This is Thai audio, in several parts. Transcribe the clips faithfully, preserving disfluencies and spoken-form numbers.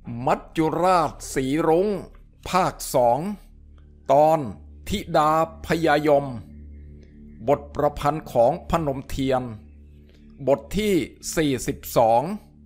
มัจจุราชสีรุ้งภาคสองตอนธิดาพยายมบทประพันธ์ของพนมเทียนบทที่สี่สิบสอง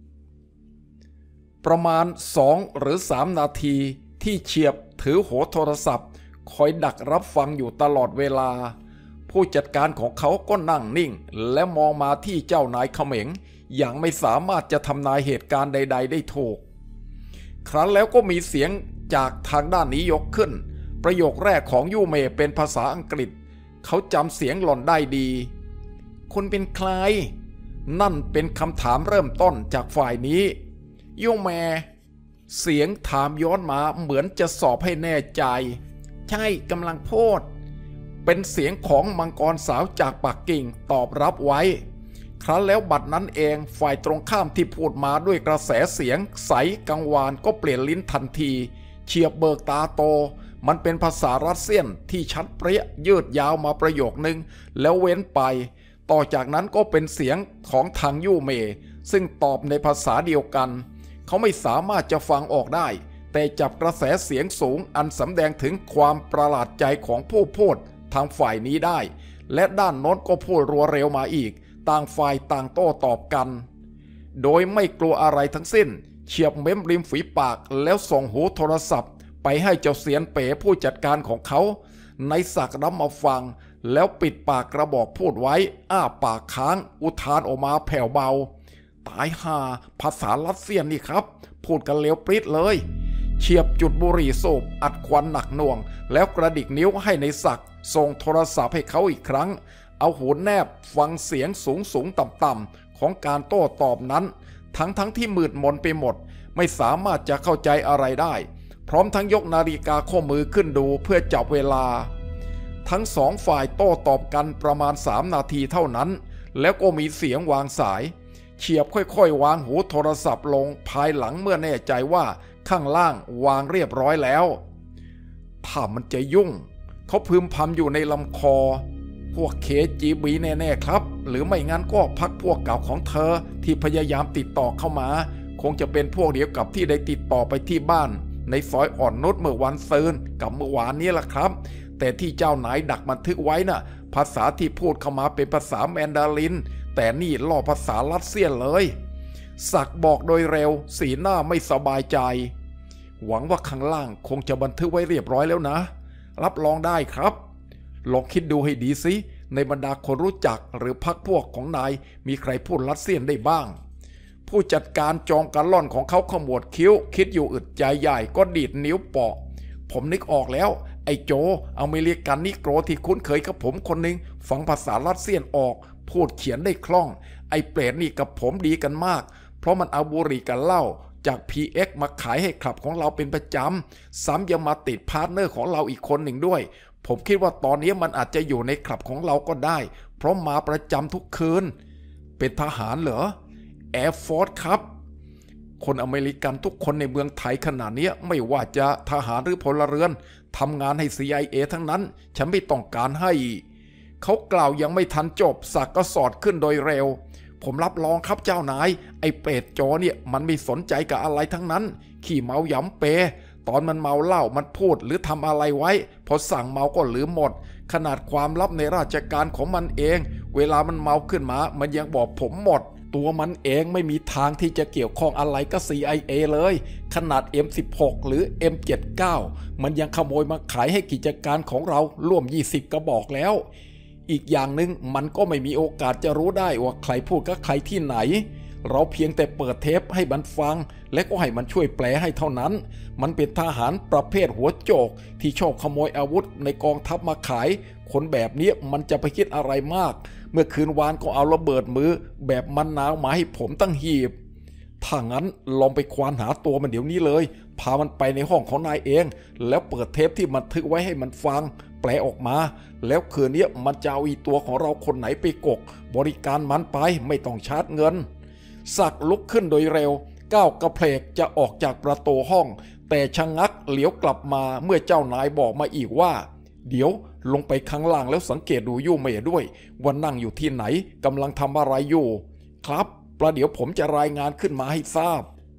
ประมาณสองหรือสามนาทีที่เฉียบถือหัวโทรศัพท์คอยดักรับฟังอยู่ตลอดเวลาผู้จัดการของเขาก็นั่งนิ่งและมองมาที่เจ้านายเขม็งอย่างไม่สามารถจะทำนายเหตุการณ์ใดๆได้ถูกครั้นแล้วก็มีเสียงจากทางด้านนี้ยกขึ้นประโยคแรกของยูเมเป็นภาษาอังกฤษเขาจำเสียงหล่อนได้ดีคุณเป็นใครนั่นเป็นคำถามเริ่มต้นจากฝ่ายนี้ยูเมเสียงถามย้อนมาเหมือนจะสอบให้แน่ใจใช่กำลังพูดเป็นเสียงของมังกรสาวจากปักกิ่งตอบรับไว้ครั้นแล้วบัดนั้นเองฝ่ายตรงข้ามที่พูดมาด้วยกระแสเสียงใสกังวานก็เปลี่ยนลิ้นทันทีเฉียบเบิกตาโตมันเป็นภาษารัสเซียนที่ชัดเปรี้ยยืดยาวมาประโยคนึงแล้วเว้นไปต่อจากนั้นก็เป็นเสียงของทางยูเมซึ่งตอบในภาษาเดียวกันเขาไม่สามารถจะฟังออกได้แต่จับกระแสเสียงสูงอันสำแดงถึงความประหลาดใจของผู้พูดทางฝ่ายนี้ได้และด้านโน้นก็พูดรัวเร็วมาอีกต่างฝ่ายต่างโต้ตอบกันโดยไม่กลัวอะไรทั้งสิ้นเฉียบเม้มริมฝีปากแล้วส่งหูโทรศัพท์ไปให้เจ้าเสียนเป๋ผู้จัดการของเขาในศักดิ์รับมาฟังแล้วปิดปากกระบอกพูดไว้อ้าปากค้างอุทานออกมาแผ่วเบาตายห่าภาษารัสเซียนนี่ครับพูดกันเร็วปริ๊ดเลยเฉียบจุดบุหรี่สูบอัดควันหนักหน่วงแล้วกระดิกนิ้วให้ในศักดิ์ส่งโทรศัพท์ให้เขาอีกครั้งเอาหูแนบฟังเสียงสูงสูงต่ำต่ำของการโต้ตอบนั้นทั้งทั้งที่มืดมนไปหมดไม่สามารถจะเข้าใจอะไรได้พร้อมทั้งยกนาฬิกาข้อมือขึ้นดูเพื่อจับเวลาทั้งสองฝ่ายโต้ตอบกันประมาณสามนาทีเท่านั้นแล้วก็มีเสียงวางสายเฉียบค่อยๆวางหูโทรศัพท์ลงภายหลังเมื่อแน่ใจว่าข้างล่างวางเรียบร้อยแล้วถ้ามันจะยุ่งเขาพึมพำอยู่ในลำคอพวกเคจีบีแน่ๆครับหรือไม่งั้นก็พักพวกเก่าของเธอที่พยายามติดต่อเข้ามาคงจะเป็นพวกเดียวกับที่ได้ติดต่อไปที่บ้านในซอยอ่อนนุชเมื่อวันซืนกับเมื่อวานนี้แหละครับแต่ที่เจ้านายดักบันทึกไว้น่ะภาษาที่พูดเข้ามาเป็นภาษาแมนดารินแต่นี่ล่อภาษารัสเซียนเลยศักดิ์บอกโดยเร็วสีหน้าไม่สบายใจหวังว่าข้างล่างคงจะบันทึกไว้เรียบร้อยแล้วนะรับรองได้ครับลองคิดดูให้ดีสิในบรรดาคนรู้จักหรือพรรคพวกของนายมีใครพูดรัสเซียนได้บ้างผู้จัดการจองการล่อนของเขาขมวดคิ้วคิดอยู่อึดใจใหญ่ก็ดีดนิ้วเปาะผมนึกออกแล้วไอ้โจอเมริกันนิโกรที่คุ้นเคยกับผมคนหนึ่งฟังภาษารัสเซียนออกพูดเขียนได้คล่องไอ้เปรตนี่กับผมดีกันมากเพราะมันเอาบุหรี่กันเหล้าจาก พี เอ็กซ์ มาขายให้คลับของเราเป็นประจำซ้ำยังมาติดพาร์ทเนอร์ของเราอีกคนหนึ่งด้วยผมคิดว่าตอนนี้มันอาจจะอยู่ในคลับของเราก็ได้เพราะมาประจำทุกคืนเป็นทหารเหรอแอร์ฟอร์สครับคนอเมริกันทุกคนในเมืองไทยขนาดนี้ไม่ว่าจะทหารหรือพลเรือนทำงานให้ ซี ไอ เอ ทั้งนั้นฉันไม่ต้องการให้เขากล่าวยังไม่ทันจบศักดิ์ก็สอดขึ้นโดยเร็วผมรับรองครับเจ้านายไอ้เป็ดโจเนี่ยมันไม่สนใจกับอะไรทั้งนั้นขี้เมาหยำเปตอนมันเมาเหล้ามันพูดหรือทำอะไรไว้พอสั่งเมาก็ลืมหมดขนาดความลับในราชการของมันเองเวลามันเมาขึ้นมามันยังบอกผมหมดตัวมันเองไม่มีทางที่จะเกี่ยวข้องอะไรกับ ซี ไอ เอ เลยขนาด เอ็ม สิบหก หรือ เอ็ม เจ็ดสิบเก้า มันยังขโมยมาขายให้กิจการของเราร่วมยี่สิบกระบอกแล้วอีกอย่างหนึ่งมันก็ไม่มีโอกาสจะรู้ได้ว่าใครพูดกับใครที่ไหนเราเพียงแต่เปิดเทปให้มันฟังและก็ให้มันช่วยแปลให้เท่านั้นมันเป็นทหารประเภทหัวโจกที่ชอบขโมยอาวุธในกองทัพมาขายคนแบบนี้มันจะไปคิดอะไรมากเมื่อคืนวานก็เอาระเบิดมือแบบมันนาวมาให้ผมตั้งหีบถ้างั้นลองไปควานหาตัวมันเดี๋ยวนี้เลยพามันไปในห้องของนายเองแล้วเปิดเทปที่มันทึกไว้ให้มันฟังแปลออกมาแล้วคืนนี้มันจะเอาอีตัวของเราคนไหนไปกกบริการมันไปไม่ต้องชาร์จเงินศักดิ์ลุกขึ้นโดยเร็วก้าวกระเพลกจะออกจากประตูห้องแต่ชะงักเหลียวกลับมาเมื่อเจ้านายบอกมาอีกว่าเดี๋ยวลงไปข้างล่างแล้วสังเกตดูยู่เมย์ด้วยว่านั่งอยู่ที่ไหนกำลังทำอะไรอยู่ครับประเดี๋ยวผมจะรายงานขึ้นมาให้ทราบ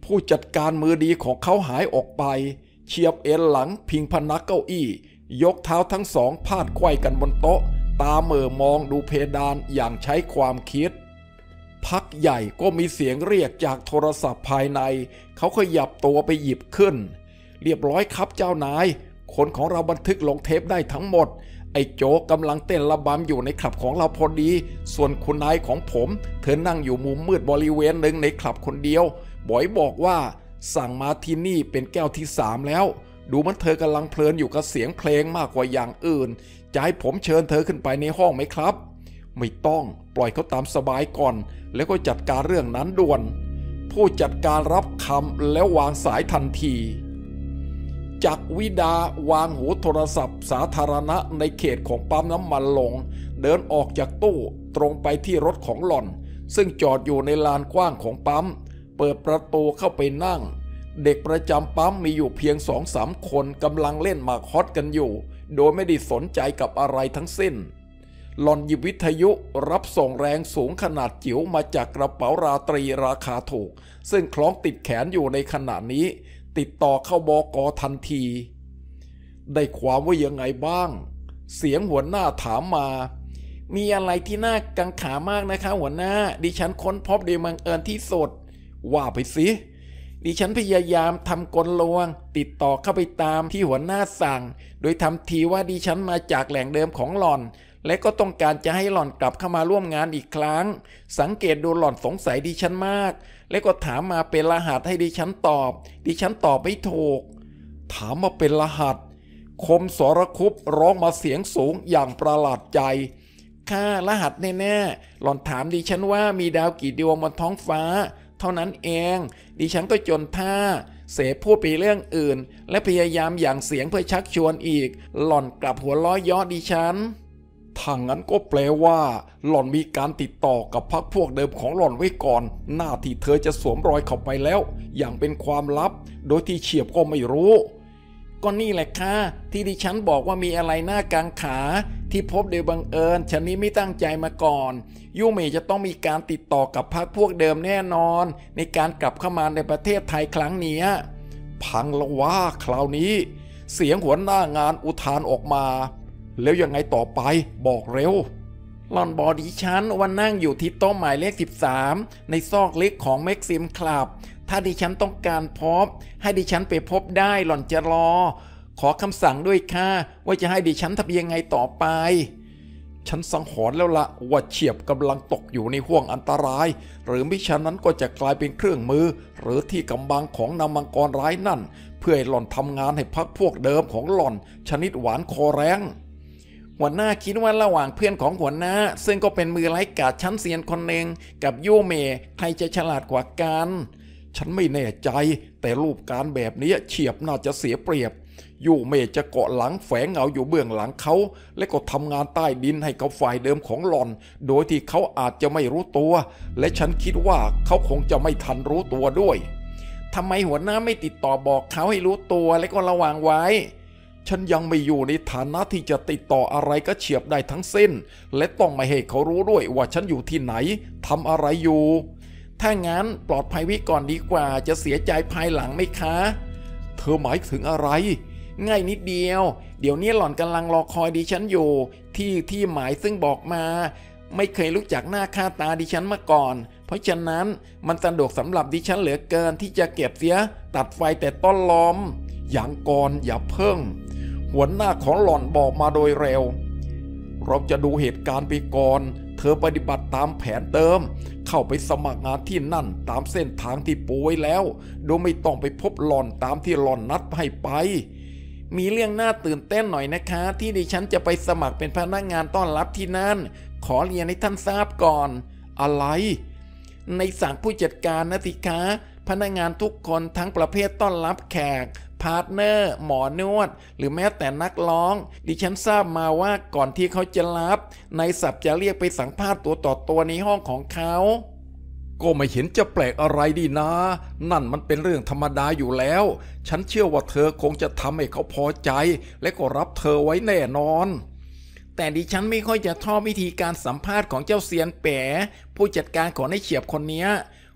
ผู้จัดการมือดีของเขาหายออกไปเฉียบเอ็นหลังพิงพนักเก้าอี้ยกเท้าทั้งสองพาดไขว้กันบนโต๊ะตาเหม่อมองดูเพดานอย่างใช้ความคิดพักใหญ่ก็มีเสียงเรียกจากโทรศัพท์ภายในเขาขยับตัวไปหยิบขึ้นเรียบร้อยครับเจ้านายคนของเราบันทึกลงเทปได้ทั้งหมดไอ้โจกำลังเต้นระบำอยู่ในคลับของเราพอดีส่วนคุณนายของผมเธอนั่งอยู่มุมมืดบริเวณหนึ่งในคลับคนเดียวบอยบอกว่าสั่งมาที่นี่เป็นแก้วที่สามแล้วดูมันเธอกำลังเพลินอยู่กับเสียงเพลงมากกว่าอย่างอื่นจะให้ผมเชิญเธอขึ้นไปในห้องไหมครับไม่ต้องปล่อยเขาตามสบายก่อนแล้วก็จัดการเรื่องนั้นด่วนผู้จัดการรับคำแล้ววางสายทันทีจักรวิดาวางหูโทรศัพท์สาธารณะในเขตของปั๊มน้ำมันลงเดินออกจากตู้ตรงไปที่รถของหล่อนซึ่งจอดอยู่ในลานกว้างของปั๊มเปิดประตูเข้าไปนั่งเด็กประจำปั๊มมีอยู่เพียงสองสามคนกำลังเล่นหมากฮอตกันอยู่โดยไม่ได้สนใจกับอะไรทั้งสิ้นหล่อนหยิบวิทยุรับส่งแรงสูงขนาดจิ๋วมาจากกระเป๋าราตรีราคาถูกซึ่งคล้องติดแขนอยู่ในขณะนี้ติดต่อเข้าบก.ทันทีได้ความว่ายังไงบ้างเสียงหัวหน้าถามมามีอะไรที่น่ากังขามากนะคะหัวหน้าดิฉันค้นพบโดยบังเอิญที่สุดว่าไปสิดิฉันพยายามทำกลลวงติดต่อเข้าไปตามที่หัวหน้าสั่งโดยทำทีว่าดิฉันมาจากแหล่งเดิมของหล่อนและก็ต้องการจะให้หล่อนกลับเข้ามาร่วมงานอีกครั้งสังเกตดูหล่อนสงสัยดิฉันมากและก็ถามมาเป็นรหัสให้ดิฉันตอบดิฉันตอบไม่ถูกถามมาเป็นรหัสคมสรคุปร้องมาเสียงสูงอย่างประหลาดใจค่ารหัสแน่ๆหล่อนถามดิฉันว่ามีดาวกี่ดวงบนท้องฟ้าเท่านั้นเองดิฉันก็จนท่าเสพูดไปเรื่องอื่นและพยายามอย่างเสียงเพื่อชักชวนอีกหล่อนกลับหัวล้อย้อดิฉันถ้างั้นก็แปลว่าหล่อนมีการติดต่อกับพรรคพวกเดิมของหล่อนไว้ก่อนหน้าที่เธอจะสวมรอยเข้าไปแล้วอย่างเป็นความลับโดยที่เฉียบก็ไม่รู้ก็นี่แหละค่ะที่ดิฉันบอกว่ามีอะไรน่ากังขาที่พบโดยบังเอิญฉันนี้ไม่ตั้งใจมาก่อนยูเมจะต้องมีการติดต่อกับพรรคพวกเดิมแน่นอนในการกลับเข้ามาในประเทศไทยครั้งนี้พังละว่าคราวนี้เสียงหัวหน้างานอุทานออกมาแล้วยังไงต่อไปบอกเร็วหล่อนบอกดิฉันว่านั่งอยู่ที่โต๊ะหมายเลขสิบสามในซอกเล็กของแม็กซิมคลับถ้าดิฉันต้องการพบให้ดิฉันไปพบได้หล่อนจะรอขอคำสั่งด้วยค่ะว่าจะให้ดิฉันทำยังไงต่อไปฉันสังหรณ์แล้วละว่าเฉียบกำลังตกอยู่ในห่วงอันตรายหรือมิฉะนั้นก็จะกลายเป็นเครื่องมือหรือที่กำบังของนางมังกรร้ายนั่นเพื่อให้หล่อนทำงานให้พรรคพวกเดิมของหล่อนชนิดหวานคอแรงหัวหน้าคิดว่าระหว่างเพื่อนของหัวหน้าซึ่งก็เป็นมือไร้กาจชั้นเซียนคนหนึ่งกับยูเมใครจะฉลาดกว่ากันฉันไม่แน่ใจแต่รูปการแบบนี้เฉียบน่าจะเสียเปรียบยูเมจะเกาะหลังแฝงเงาอยู่เบื้องหลังเขาและก็ทำงานใต้ดินให้กับฝ่ายเดิมของหล่อนโดยที่เขาอาจจะไม่รู้ตัวและฉันคิดว่าเขาคงจะไม่ทันรู้ตัวด้วยทำไมหัวหน้าไม่ติดต่อบอกเขาให้รู้ตัวและก็ระวังไว้ฉันยังไม่อยู่ในฐานะที่จะติดต่ออะไรก็เฉียบได้ทั้งสิ้นและต้องไม่ให้เขารู้ด้วยว่าฉันอยู่ที่ไหนทำอะไรอยู่ถ้างั้นปลอดภัยไว้ก่อนดีกว่าจะเสียใจภายหลังไหมคะเธอหมายถึงอะไรง่ายนิดเดียวเดี๋ยวนี้หล่อนกำลังรอคอยดิฉันอยู่ที่ที่หมายซึ่งบอกมาไม่เคยรู้จักหน้าค่าตาดิฉันมาก่อนเพราะฉะนั้นมันสะดวกสำหรับดิฉันเหลือเกินที่จะเก็บเสียตัดไฟแต่ต้นลมอย่างก่อนอย่าเพิ่งหัวหน้าของหล่อนบอกมาโดยเร็วเราจะดูเหตุการณ์ไปก่อนเธอปฏิบัติตามแผนเดิมเข้าไปสมัครงานที่นั่นตามเส้นทางที่ปูไว้แล้วโดยไม่ต้องไปพบหล่อนตามที่หล่อนนัดให้ไปมีเรื่องน่าตื่นเต้นหน่อยนะคะที่ดิฉันจะไปสมัครเป็นพนักงานต้อนรับที่นั่นขอเรียนให้ท่านทราบก่อนอะไรในสั่งผู้จัดการนะสิคะพนักงานทุกคนทั้งประเภทต้อนรับแขกพาร์ทเนอร์หมอนวดหรือแม้แต่นักร้องดิฉันทราบมาว่าก่อนที่เขาจะรับนายศัพท์จะเรียกไปสัมภาษณ์ตัวต่อตัวในห้องของเขาก็ไม่เห็นจะแปลกอะไรดีนะนั่นมันเป็นเรื่องธรรมดาอยู่แล้วฉันเชื่อว่าเธอคงจะทำให้เขาพอใจและก็รับเธอไว้แน่นอนแต่ดิฉันไม่ค่อยจะชอบวิธีการสัมภาษณ์ของเจ้าเซียนแป๋ผู้จัดการของนายเฉียบคนนี้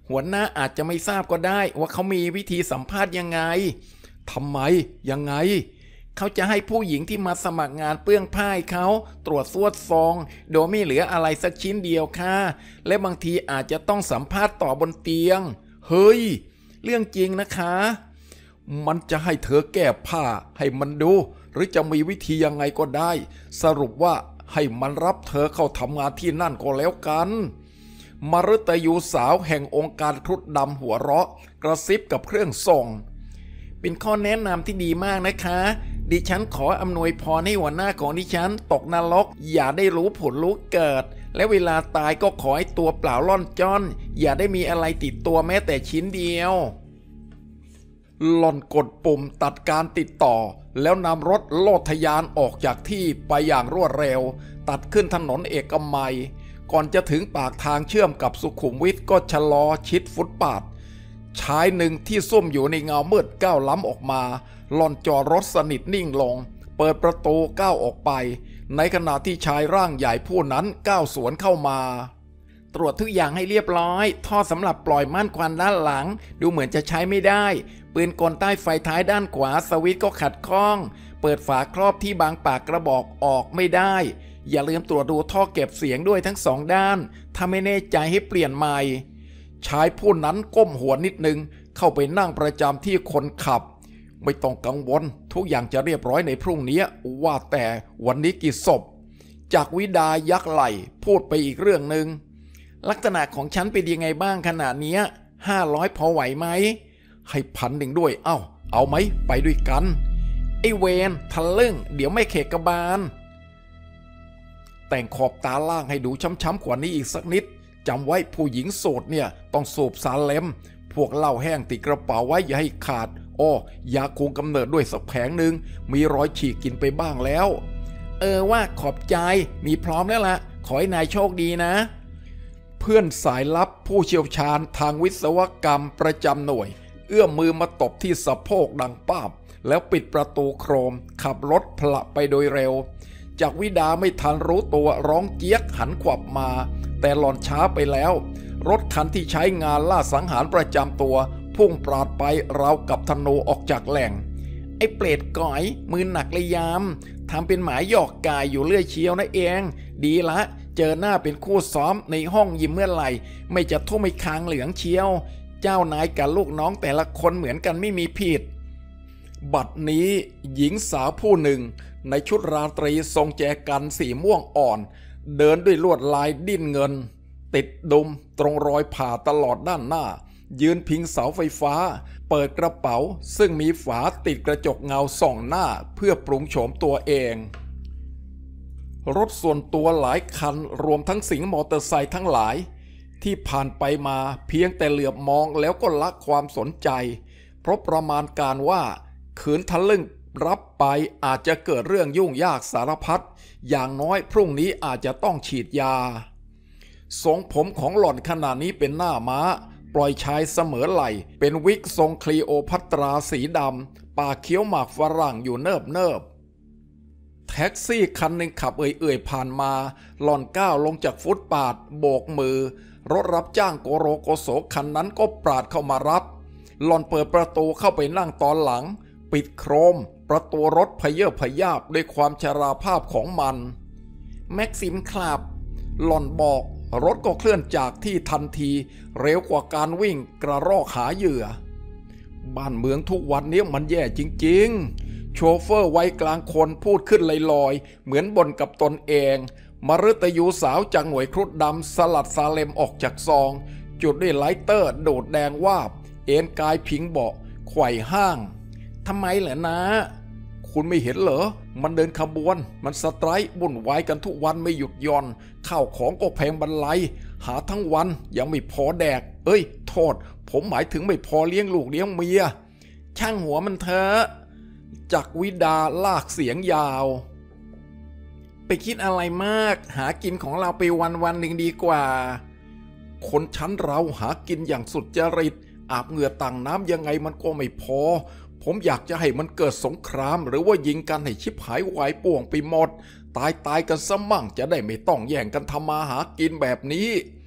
หัวหน้าอาจจะไม่ทราบก็ได้ว่าเขามีวิธีสัมภาษณ์ยังไงทำไมยังไงเขาจะให้ผู้หญิงที่มาสมัครงานเปื้องผ้าเขาตรวจสวดซองโดยไม่เหลืออะไรสักชิ้นเดียวค่ะและบางทีอาจจะต้องสัมภาษณ์ต่อบนเตียงเฮ้ยเรื่องจริงนะคะมันจะให้เธอแก้ผ้าให้มันดูหรือจะมีวิธียังไงก็ได้สรุปว่าให้มันรับเธอเข้าทำงานที่นั่นก็แล้วกันมฤตยูสาวแห่งองค์การครุฑดำหัวเราะกระซิบกับเครื่องส่งเป็นข้อแนะนำที่ดีมากนะคะดิฉันขออำนวยพรให้หัวหน้าของดิฉันตกนรกอย่าได้รู้ผลรู้เกิดและเวลาตายก็ขอให้ตัวเปล่าล่อนจ้อนอย่าได้มีอะไรติดตัวแม้แต่ชิ้นเดียวหล่อนกดปุ่มตัดการติดต่อแล้วนำรถโลดทะยานออกจากที่ไปอย่างรวดเร็วตัดขึ้นถนนเอกมัยก่อนจะถึงปากทางเชื่อมกับสุขุมวิทก็ชะลอชิดฟุตบาทชายหนึ่งที่ซุ่มอยู่ในเงามืดก้าวล้ำออกมาหล่อนจอดรถสนิทนิ่งลงเปิดประตูก้าวออกไปในขณะที่ชายร่างใหญ่ผู้นั้นก้าวสวนเข้ามาตรวจทุกอย่างให้เรียบร้อยท่อสำหรับปล่อยม่านควันด้านหลังดูเหมือนจะใช้ไม่ได้ปืนกลใต้ไฟท้ายด้านขวาสวิตช์ก็ขัดข้องเปิดฝาครอบที่บางปากกระบอกออกไม่ได้อย่าลืมตรวจดูท่อเก็บเสียงด้วยทั้งสองด้านถ้าไม่แน่ใจให้เปลี่ยนใหม่ชายผู้นั้นก้มหัวนิดนึงเข้าไปนั่งประจำที่คนขับไม่ต้องกังวลทุกอย่างจะเรียบร้อยในพรุ่งนี้ว่าแต่วันนี้กี่ศพจากวิดายักไหลพูดไปอีกเรื่องหนึ่งลักษณะของฉันเป็นยังไงบ้างขนาดนี้ห้าร้อยพอไหวไหมให้พันหนึ่งด้วยเอ้าเอาไหมไปด้วยกันไอเวนทะลึ่งเดี๋ยวไม่เขกกระบาลแต่งขอบตาล่างให้ดูช้ำๆกว่านี้อีกสักนิดจำไว้ผู้หญิงโสดเนี่ยต้องสูบสารเลมพวกเหล้าแห้งติดกระเป๋าไว้อย่าให้ขาดอ้อยาคุมกำเนิดด้วยสักแผงหนึ่งมีรอยฉีกกินไปบ้างแล้วเออว่าขอบใจมีพร้อมแล้วล่ะขอให้นายโชคดีนะเพื่อนสายลับผู้เชี่ยวชาญทางวิศวกรรมประจำหน่วยเอื้อมมือมาตบที่สะโพกดังป้าบแล้วปิดประตูโครมขับรถพละไปโดยเร็วจากวิดาไม่ทันรู้ตัวร้องเจี๊ยกหันขวับมาแต่หล่อนช้าไปแล้วรถคันที่ใช้งานล่าสังหารประจำตัวพุ่งปราดไปราวกับธนูออกจากแหล่งไอ้เปรตก๋อยมือหนักเลยยามทำเป็นหมายหยอกกายอยู่เรื่อยเชียวนะเองดีละเจอหน้าเป็นคู่ซ้อมในห้องยิมเมื่อไหร่ไม่จะทุ่มไม่คางเหลืองเชียวเจ้านายกับลูกน้องแต่ละคนเหมือนกันไม่มีผิดบัดนี้หญิงสาวผู้หนึ่งในชุดราตรีทรงแจกันสีม่วงอ่อนเดินด้วยลวดลายดิ้นเงินติดดุมตรงรอยผ่าตลอดด้านหน้ายืนพิงเสาไฟฟ้าเปิดกระเป๋าซึ่งมีฝาติดกระจกเงาส่องหน้าเพื่อปรุงโฉมตัวเองรถส่วนตัวหลายคันรวมทั้งสิงมอเตอร์ไซค์ทั้งหลายที่ผ่านไปมาเพียงแต่เหลือบมองแล้วก็ละความสนใจเพราะประมาณการว่าขืนทะลึ่งรับไปอาจจะเกิดเรื่องยุ่งยากสารพัดอย่างน้อยพรุ่งนี้อาจจะต้องฉีดยาทรงผมของหล่อนขณะนี้เป็นหน้าม้าปล่อยชายเสมอไหล่เป็นวิกทรงคลีโอพัตราสีดำปากเคี้ยวหมากฝรั่งอยู่เนิบเนิบแท็กซี่คันหนึ่งขับเอื่อยๆผ่านมาหล่อนก้าวลงจากฟุตบาทโบกมือรถรับจ้างโกโรโกโสคันนั้นก็ปราดเข้ามารับหล่อนเปิดประตูเข้าไปนั่งตอนหลังปิดโครมประตูรถพเยอพยาบด้วยความชราภาพของมันแม็กซิมครับหล่อนบอกรถก็เคลื่อนจากที่ทันทีเร็วกว่าการวิ่งกระรอกหาเหยื่อบ้านเมืองทุกวันนี้มันแย่จริงๆโชเฟอร์วัยกลางคนพูดขึ้นลอยๆเหมือนบ่นกับตนเองมฤตยูสาวจากหน่วยครุฑดำสลัดซาเลมออกจากซองจุดด้วยไลเตอร์โดดแดงวาบเอ็นกายพิงเบาะไขว่ห้างทำไมเหรอนะคุณไม่เห็นเหรอมันเดินขบวนมันสไตร์บุ่นวายกันทุกวันไม่หยุดหย่อนข้าวของก็แพงบรรลัยหาทั้งวันยังไม่พอแดกเอ้ยโทษผมหมายถึงไม่พอเลี้ยงลูกเลี้ยงเมียช่างหัวมันเถอะจักวิดาลากเสียงยาวไปคิดอะไรมากหากินของเราไปวันวันหนึ่งดีกว่าคนชั้นเราหากินอย่างสุดจริตอาบเหงื่อต่างน้ำยังไงมันก็ไม่พอผมอยากจะให้มันเกิดสงครามหรือว่ายิงกันให้ชิบหายวายป่วงไปหมดตายตายกันซะมั่งจะได้ไม่ต้องแย่งกันทำมาหากินแบบนี้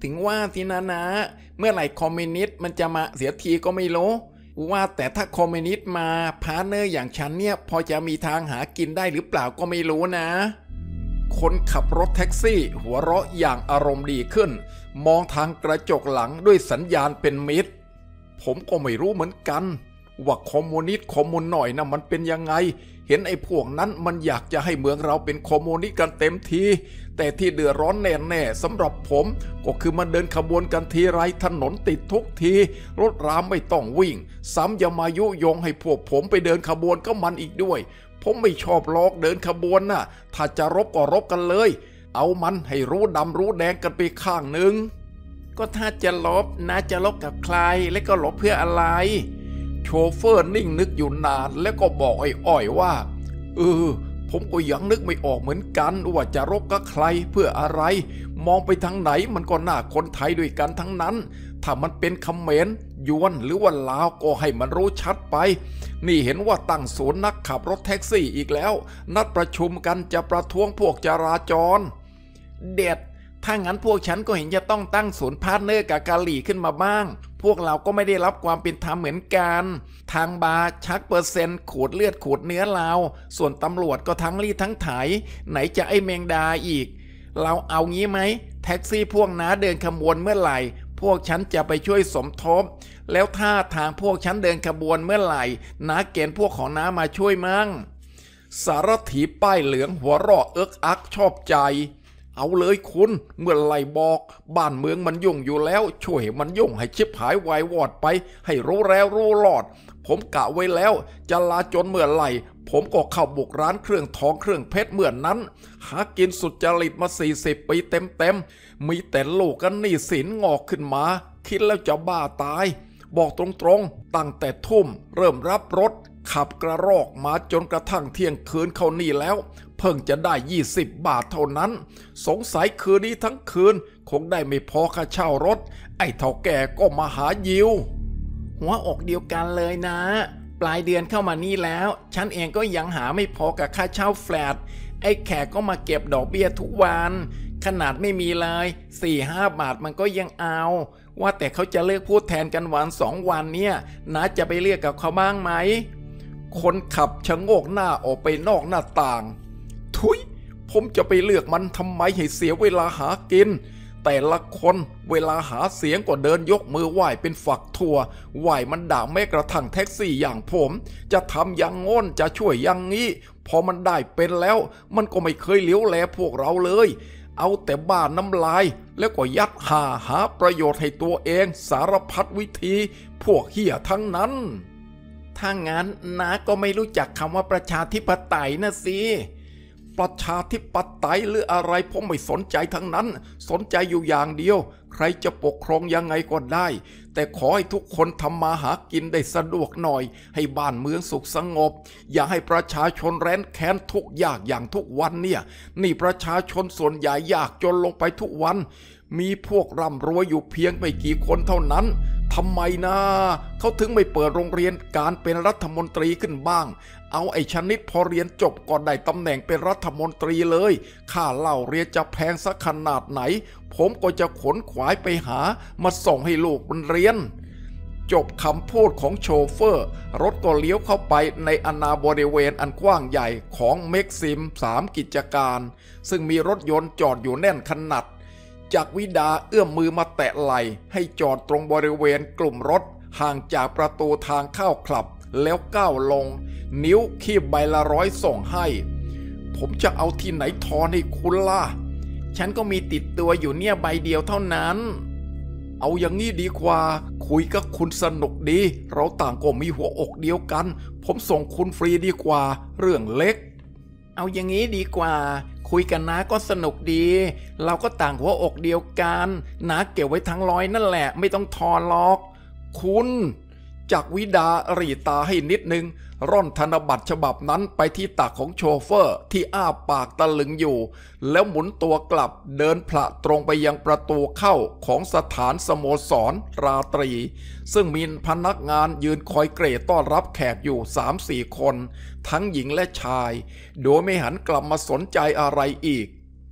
ถึงว่าสินะนะเมื่อไหร่คอมมิวนิสต์มันจะมาเสียทีก็ไม่รู้ว่าแต่ถ้าคอมมิวนิสต์มาพาร์ทเนอร์อย่างฉันเนี่ยพอจะมีทางหากินได้หรือเปล่าก็ไม่รู้นะคนขับรถแท็กซี่หัวเราะอย่างอารมณ์ดีขึ้นมองทางกระจกหลังด้วยสัญญาณเป็นมิตรผมก็ไม่รู้เหมือนกันว่าคอมมิวนิสต์คอมมิวหน่อยนะมันเป็นยังไงเห็นไอ้พวกนั้นมันอยากจะให้เมืองเราเป็นคอมมิวนิสต์กันเต็มทีแต่ที่เดือดร้อนแน่ๆสำหรับผมก็คือมันเดินขบวนกันทีไรถนนติดทุกทีรถรามไม่ต้องวิ่งซ้ำยังมายุยงให้พวกผมไปเดินขบวนก็มันอีกด้วยผมไม่ชอบลอกเดินขบวนน่ะถ้าจะรบก็รบกันเลยเอามันให้รู้ดำรู้แดงกันไปข้างหนึ่งก็ถ้าจะลบนะจะลบกับใครและก็ลบเพื่ออะไรโชเฟอร์นิ่งนึกอยู่นานแล้วก็บอกอ้อยๆว่าเออผมก็ยังนึกไม่ออกเหมือนกันว่าจะรบกับใครเพื่ออะไรมองไปทางไหนมันก็น่าคนไทยด้วยกันทั้งนั้นถ้ามันเป็นเขมรยวนหรือว่าลาวก็ให้มันรู้ชัดไปนี่เห็นว่าตั้งศูนย์นักขับรถแท็กซี่อีกแล้วนัดประชุมกันจะประท้วงพวกจราจรเด็ดถ้างั้นพวกฉันก็เห็นจะต้องตั้งศูนย์พาร์ทเนอร์กับกาหลีขึ้นมาบ้างพวกเราก็ไม่ได้รับความเป็นธรรมเหมือนกันทางบาร์ชักเปอร์เซ็นต์ขูดเลือดขูดเนื้อเราส่วนตำรวจก็ทั้งรีดทั้งไถไหนจะไอ้แมงดาอีกเราเอางี้ไหมแท็กซี่พวกน้าเดินขบวนเมื่อไหร่พวกฉันจะไปช่วยสมทบแล้วถ้าทางพวกฉันเดินขบวนเมื่อไหร่น้าเกณฑ์พวกของน้ามาช่วยมั่งสารถีป้ายเหลืองหัวเราะเอิกอักชอบใจเอาเลยคุณเมื่อไหร่บอกบ้านเมืองมันยุ่งอยู่แล้วช่วยมันยุ่งให้ชิบหายวายวอดไปให้รู้แล้วรู้รอดผมกะไว้แล้วจะลาจนเมื่อไหร่ผมก็เข้าบุกร้านเครื่องทองเครื่องเพชรเมื่อนนั้นหากินสุจริตมาสี่สิบปีเต็มๆมีแต่ลูกกันหนี้สินงอกขึ้นมาคิดแล้วจะบ้าตายบอกตรงๆตั้งแต่ทุ่มเริ่มรับรถขับกระรอกมาจนกระทั่งเที่ยงคืนเข้านี่แล้วเพิ่งจะได้ยี่สิบบาทเท่านั้นสงสัยคืนนี้ทั้งคืนคงได้ไม่พอค่าเช่ารถไอ้เฒ่าแก่ก็มาหายิวหัวอกเดียวกันเลยนะปลายเดือนเข้ามานี่แล้วฉันเองก็ยังหาไม่พอกับค่าเช่าแฟลตไอ้แขกก็มาเก็บดอกเบี้ยทุกวันขนาดไม่มีเลยสี่ห้าบาทมันก็ยังเอาว่าแต่เขาจะเลือกพูดแทนกันวันสองวันเนี่ยนะจะไปเรียกกับเขาบ้างไหมคนขับชะโงกหน้าออกไปนอกหน้าต่างทุยผมจะไปเลือกมันทำไมให้เสียเวลาหากินแต่ละคนเวลาหาเสียงก็เดินยกมือไหว้เป็นฝักถั่วไหว้มันด่าแม้กระทั่งแท็กซี่อย่างผมจะทำอย่างโน้นจะช่วยอย่างนี้พอมันได้เป็นแล้วมันก็ไม่เคยเลี้ยวแลพวกเราเลยเอาแต่บ้าน้ำลายแล้วก็ยัดหาหาประโยชน์ให้ตัวเองสารพัดวิธีพวกเหี้ยทั้งนั้นถ้างั้นน้าก็ไม่รู้จักคำว่าประชาธิปไตยนะสิประชาธิปไตยหรืออะไรผมไม่สนใจทั้งนั้นสนใจอยู่อย่างเดียวใครจะปกครองยังไงก็ได้แต่ขอให้ทุกคนทำมาหากินได้สะดวกหน่อยให้บ้านเมืองสุขสงบอย่าให้ประชาชนแร้นแค้นทุกข์ยากอย่างทุกวันเนี่ยนี่ประชาชนส่วนใหญ่ยากจนลงไปทุกวันมีพวกร่ำรวยอยู่เพียงไม่กี่คนเท่านั้นทำไมนะเขาถึงไม่เปิดโรงเรียนการเป็นรัฐมนตรีขึ้นบ้างเอาไอ้ชนิดพอเรียนจบก็ได้ตำแหน่งเป็นรัฐมนตรีเลยค่าเหล้าเรียนจะแพงสักขนาดไหนผมก็จะขนขวายไปหามาส่งให้ลูกมันเรียนจบคำพูดของโชเฟอร์รถก็เลี้ยวเข้าไปในอาณาบริเวณอันกว้างใหญ่ของเม็กซิมสามกิจการซึ่งมีรถยนต์จอดอยู่แน่นขนาดจากวิดาเอื้อมมือมาแตะไหล่ให้จอดตรงบริเวณกลุ่มรถห่างจากประตูทางเข้าคลับแล้วก้าวลงนิ้วคีบใบละร้อยส่งให้ผมจะเอาที่ไหนทอนให้คุณล่ะฉันก็มีติดตัวอยู่เนี่ยใบเดียวเท่านั้นเอาอย่างนี้ดีกว่าคุยกับคุณสนุกดีเราต่างก็มีหัวอกเดียวกันผมส่งคุณฟรีดีกว่าเรื่องเล็กเอาอย่างนี้ดีกว่าคุยกันนะก็สนุกดีเราก็ต่างหัวอกเดียวกันนะเก็บไว้ทั้งร้อยนั่นแหละไม่ต้องทอนหรอกคุณจากวิดาหรี่ตาให้นิดนึงร่อนธนบัตรฉบับนั้นไปที่ตักของโชเฟอร์ที่อ้าปากตะลึงอยู่แล้วหมุนตัวกลับเดินพละตรงไปยังประตูเข้าของสถานสโมสรราตรีซึ่งมีพนักงานยืนคอยเกรดต้อนรับแขกอยู่ สามสี่ คนทั้งหญิงและชายโดยไม่หันกลับมาสนใจอะไรอีก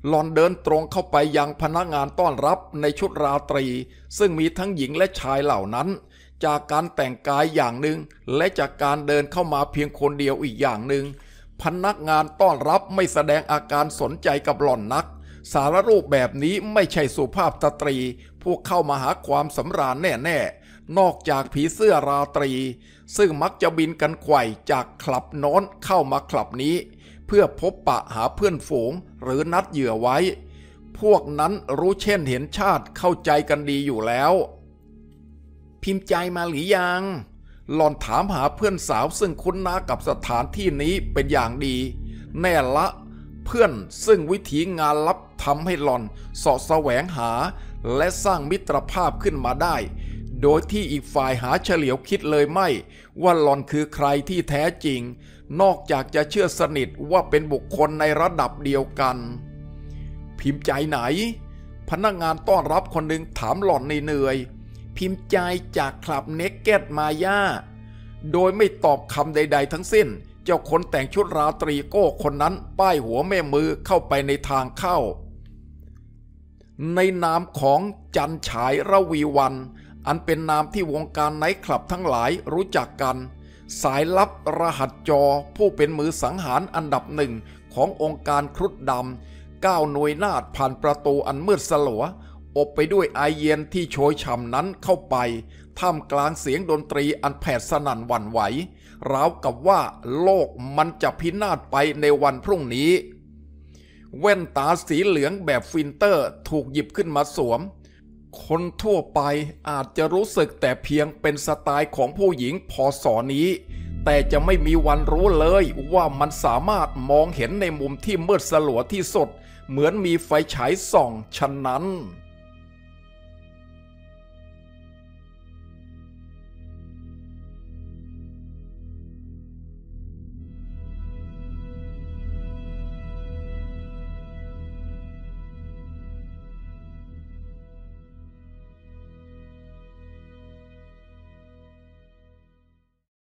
หล่อนเดินตรงเข้าไปยังพนักงานต้อนรับในชุดราตรีซึ่งมีทั้งหญิงและชายเหล่านั้นจากการแต่งกายอย่างหนึ่งและจากการเดินเข้ามาเพียงคนเดียวอีกอย่างหนึ่งพนักงานต้อนรับไม่แสดงอาการสนใจกับหล่อนนักสารรูปแบบนี้ไม่ใช่สุภาพสตรีผู้เข้ามาหาความสำราญแน่ๆนอกจากผีเสื้อราตรีซึ่งมักจะบินกันไขว่จากคลับโน้นเข้ามาคลับนี้เพื่อพบปะหาเพื่อนฝูงหรือนัดเหยื่อไว้พวกนั้นรู้เช่นเห็นชาติเข้าใจกันดีอยู่แล้วพิมพ์ใจมาหรือยังหล่อนถามหาเพื่อนสาวซึ่งคุ้นหน้ากับสถานที่นี้เป็นอย่างดีแน่ละเพื่อนซึ่งวิถีงานลับทำให้หล่อนเสาะแสวงหาและสร้างมิตรภาพขึ้นมาได้โดยที่อีกฝ่ายหาเฉลียวคิดเลยไม่ว่าหล่อนคือใครที่แท้จริงนอกจากจะเชื่อสนิทว่าเป็นบุคคลในระดับเดียวกันพิมพ์ใจไหนพนักงานต้อนรับคนหนึ่งถามหล่อนเหนื่อยๆพิมพ์ใจจากคลับเนกเก็ตมาย่าโดยไม่ตอบคำใดๆทั้งสิ้นเจ้าคนแต่งชุดราตรีโก้คนนั้นป้ายหัวแม่มือเข้าไปในทางเข้าในนามของจันฉายระวีวันอันเป็นนามที่วงการไนท์คลับทั้งหลายรู้จักกันสายลับรหัสจอผู้เป็นมือสังหารอันดับหนึ่งขององค์การครุฑดำก้าวหน่วยนาฏผ่านประตูอันมืดสลัวอบไปด้วยไอเย็นที่โชยช่ำนั้นเข้าไปท่ามกลางเสียงดนตรีอันแผดสนั่นหวั่นไหวราวกับว่าโลกมันจะพินาศไปในวันพรุ่งนี้แว่นตาสีเหลืองแบบฟิลเตอร์ถูกหยิบขึ้นมาสวมคนทั่วไปอาจจะรู้สึกแต่เพียงเป็นสไตล์ของผู้หญิงพอสอนี้แต่จะไม่มีวันรู้เลยว่ามันสามารถมองเห็นในมุมที่มืดสลัวที่สุดเหมือนมีไฟฉายส่องฉะนั้น